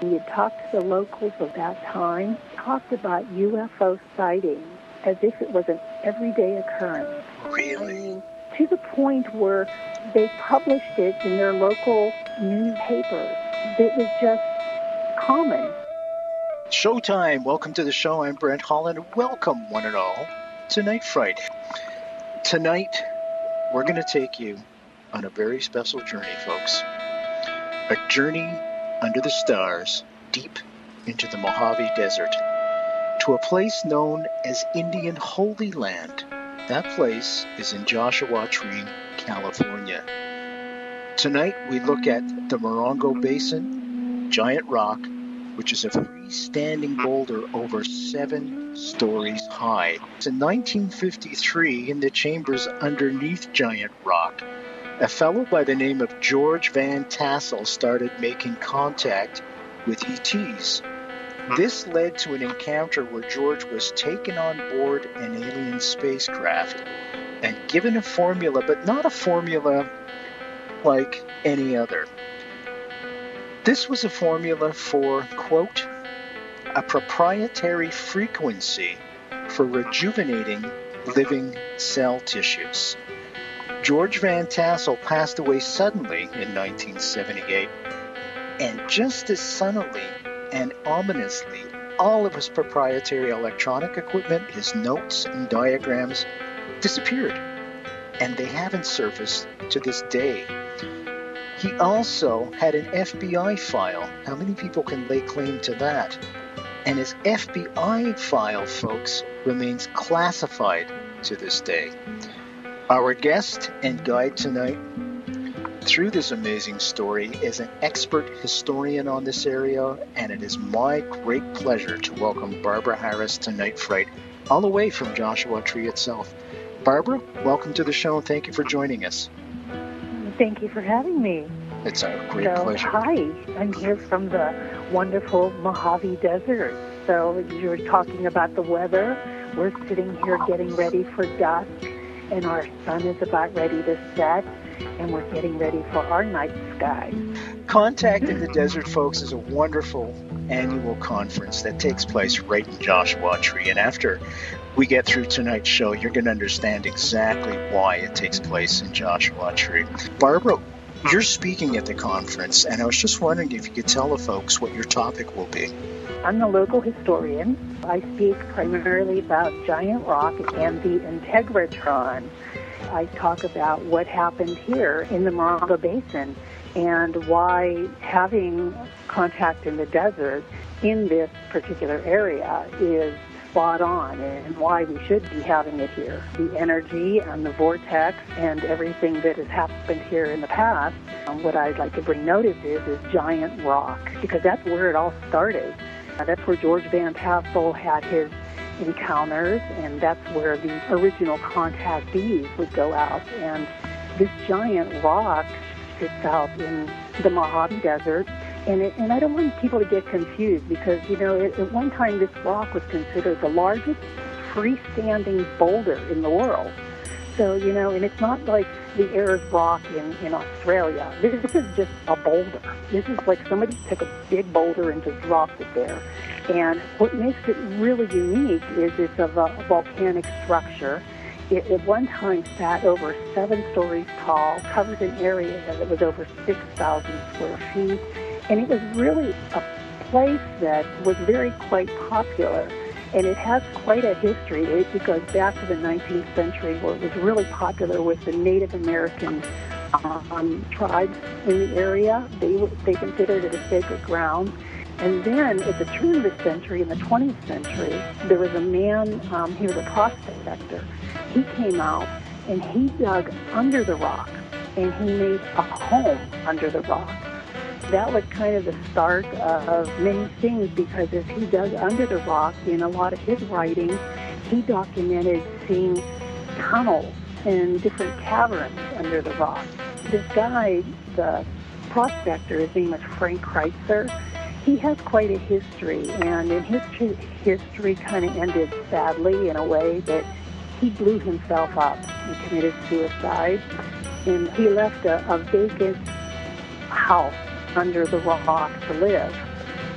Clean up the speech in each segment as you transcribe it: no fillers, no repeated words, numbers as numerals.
We had talked to the locals of that time, talked about UFO sightings as if it was an everyday occurrence. Really? I mean, to the point where they published it in their local newspapers. It was just common. Showtime! Welcome to the show. I'm Brent Holland. Welcome, one and all, to Night Fright. Tonight, we're going to take you on a very special journey, folks. A journey under the stars, deep into the Mojave Desert, to a place known as Indian Holy Land. That place is in Joshua Tree, California. Tonight, we look at the Morongo Basin, Giant Rock, which is a freestanding boulder over 7 stories high. It's in 1953, in the chambers underneath Giant Rock, a fellow by the name of George Van Tassel started making contact with ETs. This led to an encounter where George was taken on board an alien spacecraft and given a formula, but not a formula like any other. This was a formula for, quote, a proprietary frequency for rejuvenating living cell tissues. George Van Tassel passed away suddenly in 1978, and just as suddenly and ominously, all of his proprietary electronic equipment, his notes and diagrams, disappeared, and they haven't surfaced to this day. He also had an FBI file. How many people can lay claim to that? And his FBI file, folks, remains classified to this day. Our guest and guide tonight through this amazing story is an expert historian on this area, and it is my great pleasure to welcome Barbara Harris to Night Fright, all the way from Joshua Tree itself. Barbara, welcome to the show, and thank you for joining us. Thank you for having me. It's a great pleasure. Hi, I'm here from the wonderful Mojave Desert. So you're talking about the weather. We're sitting here getting ready for dusk, and our sun is about ready to set, and we're getting ready for our night sky. Contact in the Desert, folks, is a wonderful annual conference that takes place right in Joshua Tree. And after we get through tonight's show, you're going to understand exactly why it takes place in Joshua Tree. Barbara, you're speaking at the conference, and I was just wondering if you could tell the folks what your topic will be. I'm the local historian. I speak primarily about Giant Rock and the Integratron. I talk about what happened here in the Morongo Basin and why having contact in the desert in this particular area is spot on, and why we should be having it here. The energy and the vortex and everything that has happened here in the past, what I'd like to bring notice is Giant Rock, because that's where it all started. That's where George Van Tassel had his encounters, and that's where the original contactees would go out. And this Giant Rock sits out in the Mojave Desert. And I don't want people to get confused because, you know, at one time this rock was considered the largest freestanding boulder in the world. So, you know, and it's not like the Ayers Rock in Australia. This is just a boulder. This is like somebody took a big boulder and just dropped it there. And what makes it really unique is it's a volcanic structure. It at one time sat over 7 stories tall, covered an area that was over 6,000 square feet. And it was really a place that was quite popular. And it has quite a history. It goes back to the 19th century where it was really popular with the Native American tribes in the area. They considered it a sacred ground. And then at the turn of the century, in the 20th century, there was a man, he was a prospector. He came out and he dug under the rock and he made a home under the rock. That was kind of the start of many things, because as he dug under the rock, in a lot of his writings, he documented seeing tunnels and different caverns under the rock. This guy, the prospector, his name is Frank Kreitzer. He has quite a history, and in his history kind of ended sadly in a way that he blew himself up and committed suicide. And he left a vacant house under the rock to live.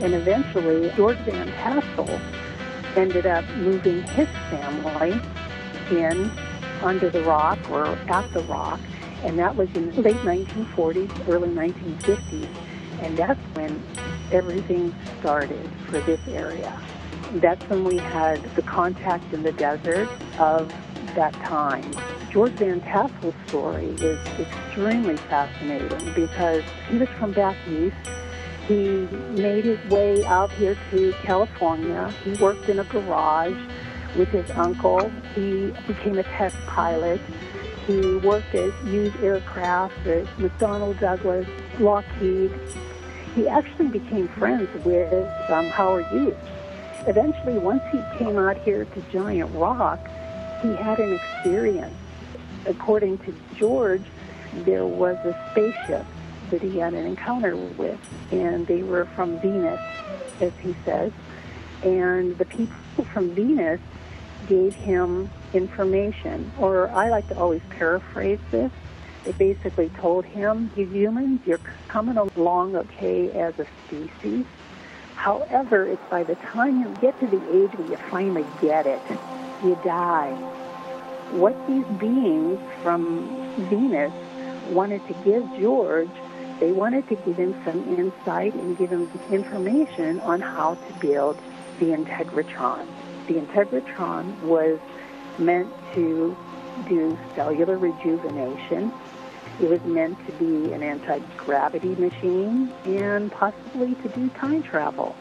And eventually, George Van Tassel ended up moving his family in under the rock or at the rock, and that was in the late 1940s, early 1950s, and that's when everything started for this area. That's when we had the contact in the desert of that time. George Van Tassel's story is extremely fascinating because he was from back east. He made his way out here to California. He worked in a garage with his uncle. He became a test pilot. He worked at used aircraft at McDonnell Douglas, Lockheed. He actually became friends with Howard Hughes. Eventually, once he came out here to Giant Rock, he had an experience. According to George, there was a spaceship that he had an encounter with, and they were from Venus, as he says. And the people from Venus gave him information, or I like to always paraphrase this. They basically told him, you humans, you're coming along okay as a species. However, it's by the time you get to the age where you finally get it, you die. What these beings from Venus wanted to give George, they wanted to give him some insight and give him information on how to build the Integratron. The Integratron was meant to do cellular rejuvenation. It was meant to be an anti-gravity machine and possibly to do time travel.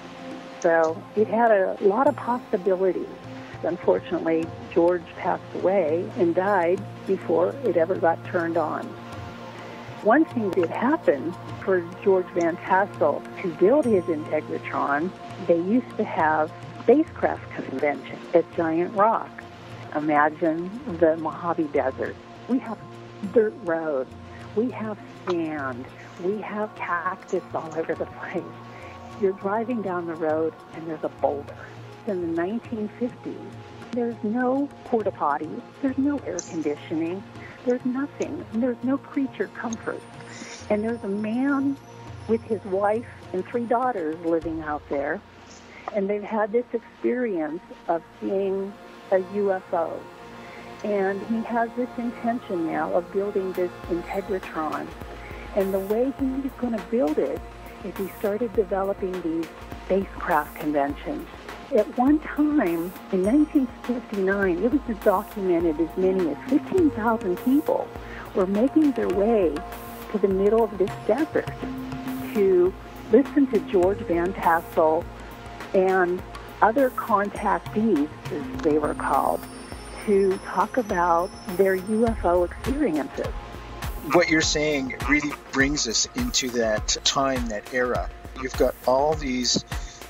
So it had a lot of possibilities. Unfortunately, George passed away and died before it ever got turned on. One thing did happen for George Van Tassel to build his Integratron. They used to have spacecraft convention at Giant Rock. Imagine the Mojave Desert. We have dirt roads. We have sand. We have cactus all over the place. You're driving down the road and there's a boulder. In the 1950s, there's no porta potties. There's no air conditioning. There's nothing. There's no creature comfort. And there's a man with his wife and 3 daughters living out there. And they've had this experience of seeing a UFO. And he has this intention now of building this Integratron. And the way he's going to build it is he started developing these spacecraft conventions. At one time, in 1959, it was documented as many as 15,000 people were making their way to the middle of this desert to listen to George Van Tassel and other contactees, as they were called, to talk about their UFO experiences. What you're saying really brings us into that time, that era. You've got all these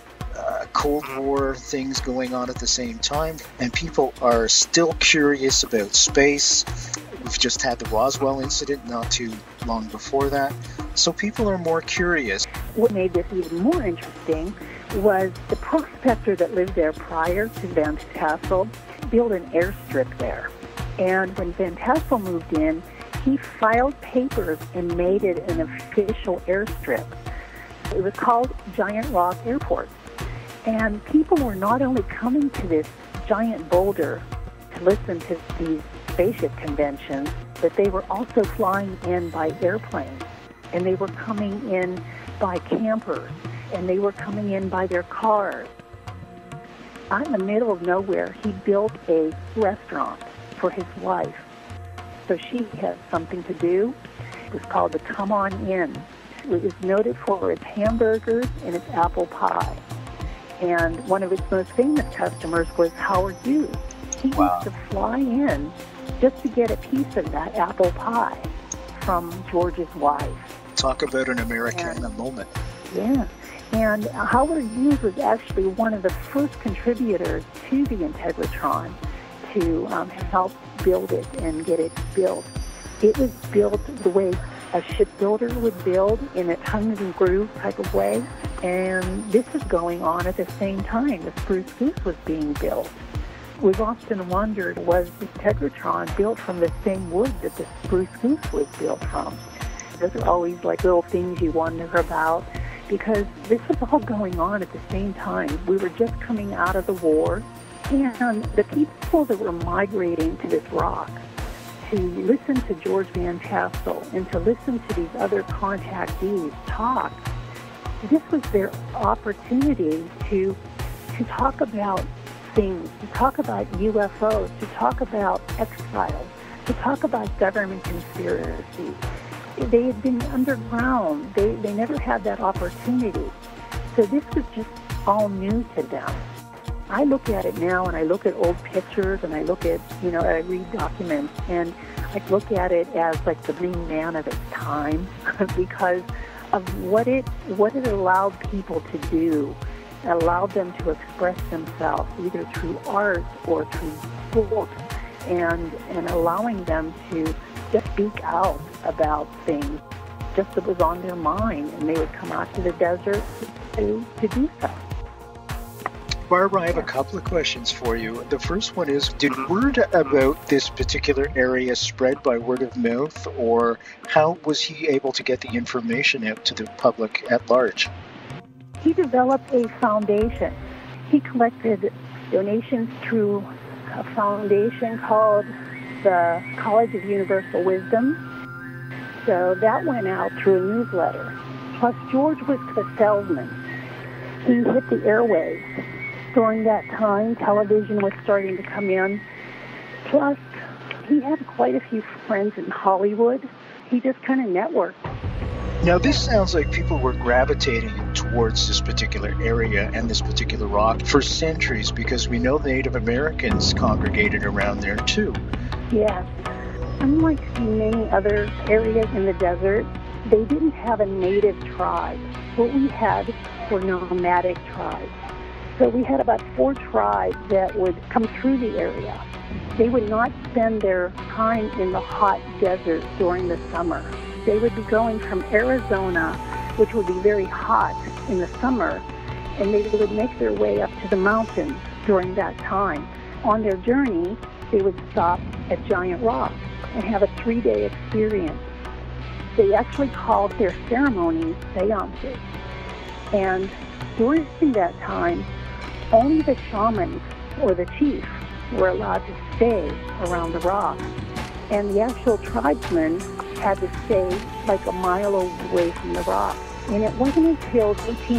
Cold War things going on at the same time, and people are still curious about space. We've just had the Roswell incident not too long before that, so people are more curious. What made this even more interesting was the prospector that lived there prior to Van Tassel built an airstrip there. And when Van Tassel moved in, he filed papers and made it an official airstrip. It was called Giant Rock Airport. And people were not only coming to this giant boulder to listen to these spaceship conventions, but they were also flying in by airplanes. And they were coming in by campers. And they were coming in by their cars. Out in the middle of nowhere, he built a restaurant for his wife. So she had something to do. It was called the Come On In. It was noted for its hamburgers and its apple pie. And one of its most famous customers was Howard Hughes. He used to fly in just to get a piece of that apple pie from George's wife. Talk about an Americana moment. Yeah. And Howard Hughes was actually one of the first contributors to the Integratron to help build it and get it built. It was built the way a shipbuilder would build, in a tongue and groove type of way. And this is going on at the same time the Spruce Goose was being built. We've often wondered, was the Integratron built from the same wood that the Spruce Goose was built from? Those are always like little things you wonder about. because this was all going on at the same time. We were just coming out of the war, and the people that were migrating to this rock to listen to George Van Tassel and to listen to these other contactees talk, this was their opportunity to talk about things, to talk about UFOs, to talk about X-Files, to talk about government conspiracy. They had been underground. They never had that opportunity. So this was just all new to them. I look at it now, and I look at old pictures, and I look at, I read documents, and I look at it as like the main man of its time because of what it allowed people to do. It allowed them to express themselves either through art or through books, and allowing them to just speak out about things just that was on their mind, and they would come out to the desert to do so. Barbara, I have a couple of questions for you. The first one is, did word about this particular area spread by word of mouth, or how was he able to get the information out to the public at large? He developed a foundation. He collected donations through a foundation called the College of Universal Wisdom. So that went out through a newsletter. Plus, George was a salesman. He hit the airwaves. During that time, television was starting to come in. Plus, he had quite a few friends in Hollywood. He just kind of networked. Now, this sounds like people were gravitating towards this particular area and this particular rock for centuries, because we know the Native Americans congregated around there too. Yes. Unlike many other areas in the desert, they didn't have a native tribe. What we had were nomadic tribes. So we had about 4 tribes that would come through the area. They would not spend their time in the hot desert during the summer. They would be going from Arizona, which would be very hot in the summer, and they would make their way up to the mountains during that time. On their journey, they would stop at Giant Rock and have a 3-day experience. They actually called their ceremonies seances. And during that time, only the shamans or the chief were allowed to stay around the rock. And the actual tribesmen had to stay like a mile away from the rock. And it wasn't until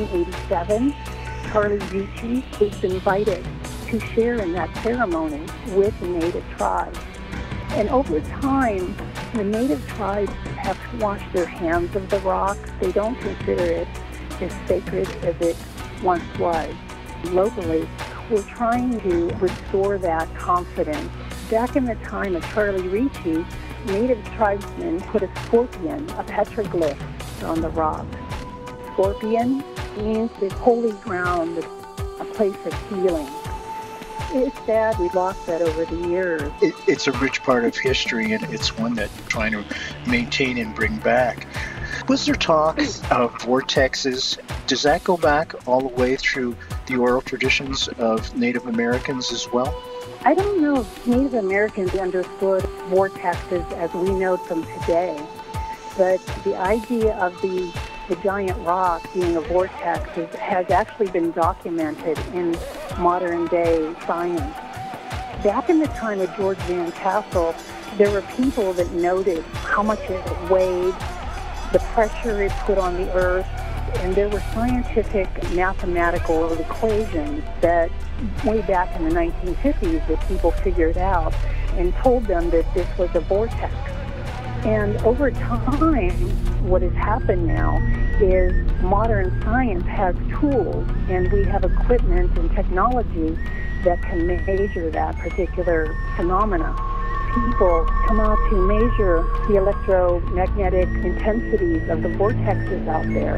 1887 Charlie Ricci was invited to share in that ceremony with the native tribes. And over time, the native tribes have washed their hands of the rock. They don't consider it as sacred as it once was. Locally, we're trying to restore that confidence. Back in the time of Charlie Ricci, native tribesmen put a scorpion, a petroglyph, on the rock. Scorpion means the holy ground, a place of healing. It's sad we lost that over the years. It's a rich part of history, and it's one that we're trying to maintain and bring back. Was there talk of vortexes? Does that go back all the way through the oral traditions of Native Americans as well? I don't know if Native Americans understood vortexes as we know them today, but the idea of the giant rock being a vortex has actually been documented in modern day science. Back in the time of George Van Tassel, there were people that noted how much it weighed, the pressure it put on the earth, and there were scientific mathematical equations that way back in the 1950s that people figured out and told them that this was a vortex. And over time, what has happened now is modern science has tools, and we have equipment and technology that can measure that particular phenomena. People come out to measure the electromagnetic intensities of the vortexes out there,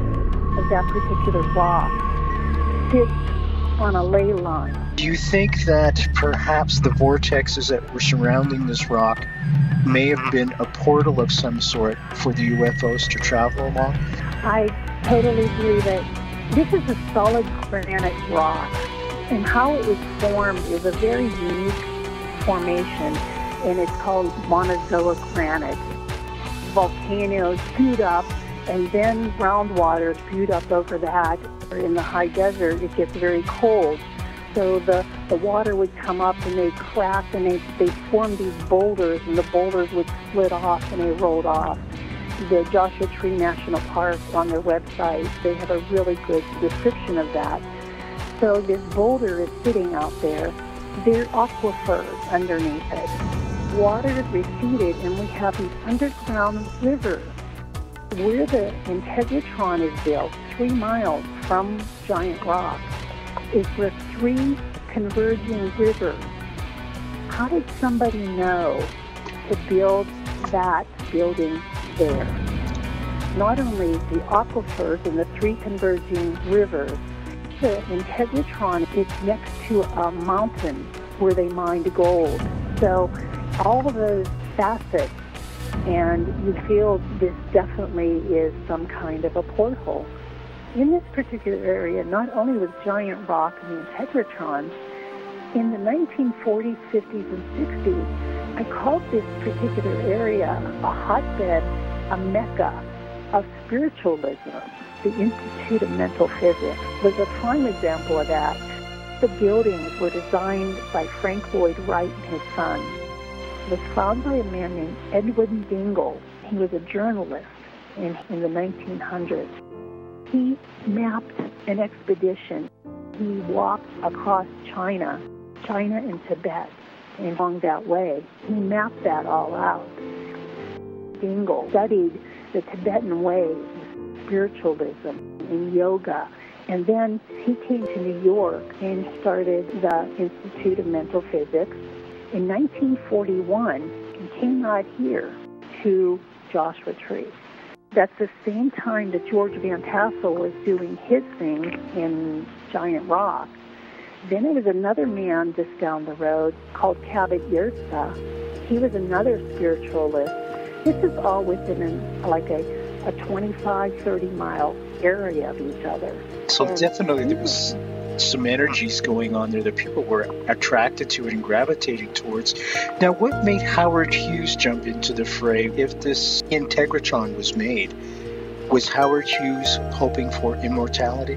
of that particular rock. Sits on a ley line. Do you think that perhaps the vortexes that were surrounding this rock may have been a portal of some sort for the UFOs to travel along? I totally believe it. This is a solid granite rock, and how it was formed is a very unique formation, and it's called Monozoic granite. Volcanoes scoot up and then groundwater spewed up over that. In the high desert, it gets very cold. So the water would come up and they'd crack and they formed these boulders, and the boulders would split off and they rolled off. The Joshua Tree National Park, on their website, they have a really good description of that. So this boulder is sitting out there. There are aquifers underneath it. Water is receded and we have these underground rivers. Where the Integratron is built, 3 miles from Giant Rock, is where 3 converging rivers. How did somebody know to build that building there? Not only the aquifers and the 3 converging rivers, the Integratron is next to a mountain where they mined gold. So all of those facets, and you feel this definitely is some kind of a porthole. In this particular area, not only was Giant Rock and the Integratron, in the 1940s, 50s, and 60s, I called this particular area a hotbed, a mecca of spiritualism. The Institute of Mental Physics was a prime example of that. The buildings were designed by Frank Lloyd Wright and his son. It was found by a man named Edwin Dingle. He was a journalist in the 1900s. He mapped an expedition. He walked across China and Tibet, and along that way. He mapped that all out. Dingle studied the Tibetan ways, spiritualism, and yoga. And then he came to New York and started the Institute of Mental Physics. In 1941, he came out here to Joshua Tree. That's the same time that George Van Tassel was doing his thing in Giant Rock. Then there was another man just down the road called Cabot Yersa. He was another spiritualist. This is all within a 25, 30-mile area of each other. So definitely there was some energies going on there that people were attracted to and gravitating towards. Now, what made Howard Hughes jump into the fray if this Integratron was made? Was Howard Hughes hoping for immortality?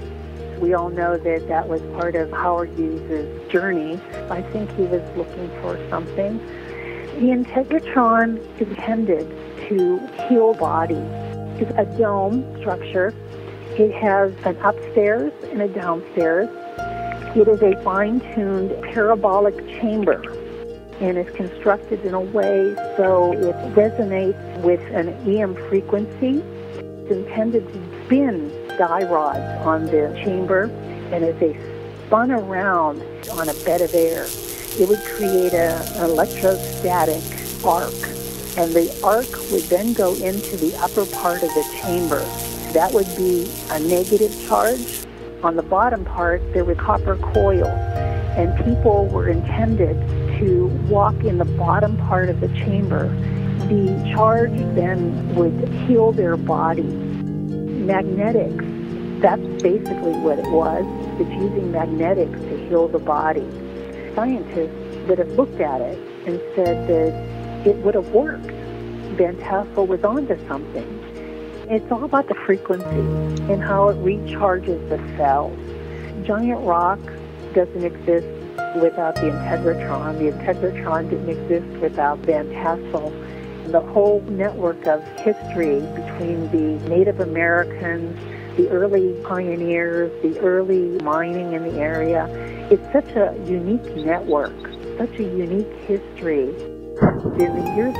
We all know that that was part of Howard Hughes' journey. I think he was looking for something. The Integratron is intended to heal bodies. It's a dome structure. It has an upstairs and a downstairs. It is a fine-tuned parabolic chamber and is constructed in a way so it resonates with an EM frequency. It's intended to spin die rods on the chamber, and as they spun around on a bed of air, it would create an electrostatic arc, and the arc would then go into the upper part of the chamber. That would be a negative charge. On the bottom part, there were copper coils, and people were intended to walk in the bottom part of the chamber. The charge then would heal their body. Magnetics, that's basically what it was. It's using magnetics to heal the body. Scientists would have looked at it and said that it would have worked. Van Tassel was onto something. It's all about the frequency and how it recharges the cells. Giant Rock doesn't exist without the Integratron. The Integratron didn't exist without Van Tassel. The whole network of history between the Native Americans, the early pioneers, the early mining in the area, it's such a unique network, such a unique history. In the year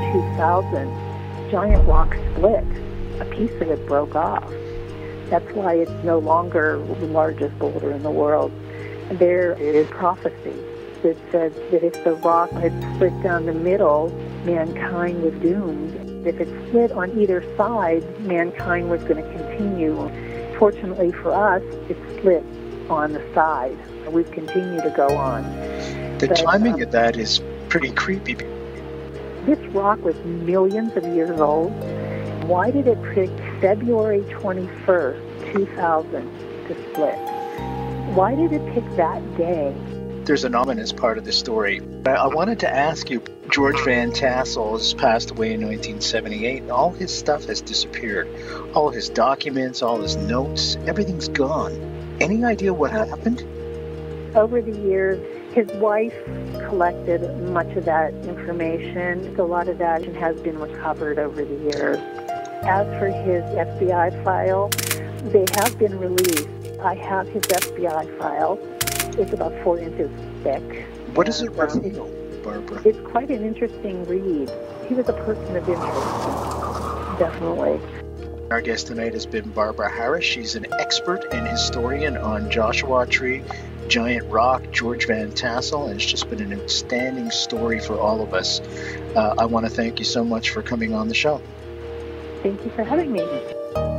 2000, Giant Rock split. A piece of it broke off. That's why it's no longer the largest boulder in the world. There is prophecy that says that if the rock had split down the middle, mankind was doomed. If it split on either side, mankind was going to continue. Fortunately for us, it split on the side. We've continued to go on. The timing of that is pretty creepy. This rock was millions of years old. Why did it pick February 21st, 2000 to split? Why did it pick that day? There's an ominous part of the story. I wanted to ask you, George Van Tassel has passed away in 1978. All his stuff has disappeared. All his documents, all his notes, everything's gone. Any idea what happened? Over the years, his wife collected much of that information. So a lot of that has been recovered over the years. As for his FBI files, they have been released. I have his FBI file. It's about 4 inches thick. What does it reveal, Barbara? It's quite an interesting read. He was a person of interest, definitely. Our guest tonight has been Barbara Harris. She's an expert and historian on Joshua Tree, Giant Rock, George Van Tassel, and it's just been an outstanding story for all of us. I want to thank you so much for coming on the show. Thank you for having me.